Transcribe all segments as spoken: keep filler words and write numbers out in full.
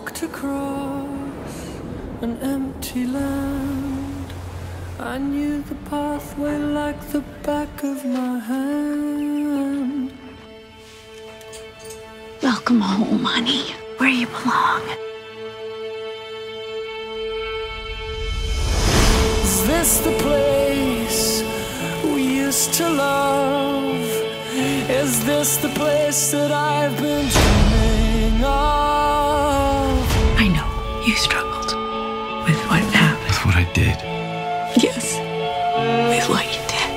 walked across an empty land. I knew the pathway like the back of my hand. Welcome home, honey, where you belong. Is this the place we used to love? Is this the place that I've been dreaming of? I know you struggled with what happened. With what I did. Yes, with what you did.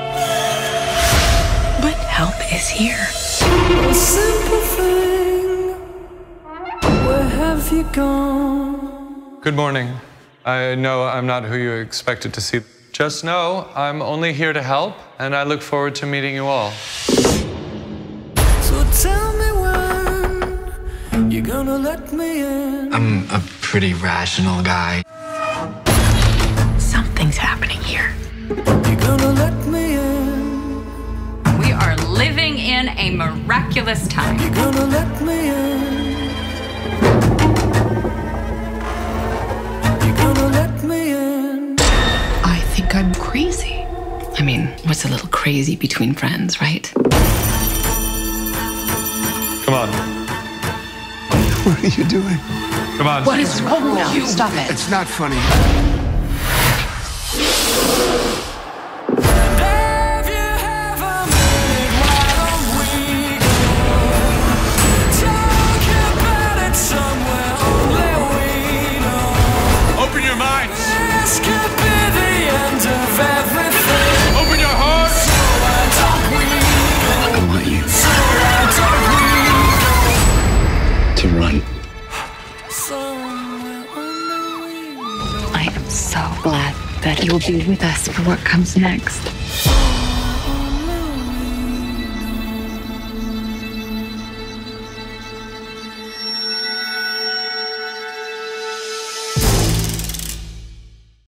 But help is here. A simple thing. Where have you gone? Good morning. I know I'm not who you expected to see. Just know I'm only here to help, and I look forward to meeting you all. So tell me when you're gonna let me in. I'm a pretty rational guy. Something's happening here. You're gonna let me in. We are living in a miraculous time. You're gonna let me in. You're gonna let me in. I think I'm crazy. I mean, what's a little crazy between friends, right? Come on. What are you doing? Come on. What is wrong with you? Stop it. It's not funny. Have you ever been? Why don't we go? Talk about it somewhere only we know. Open your minds. This could be the end of everything. Open your hearts. So why don't we go? I want you So why don't we to run. go? Somewhere only we know. I am so glad that you will be with us for what comes next.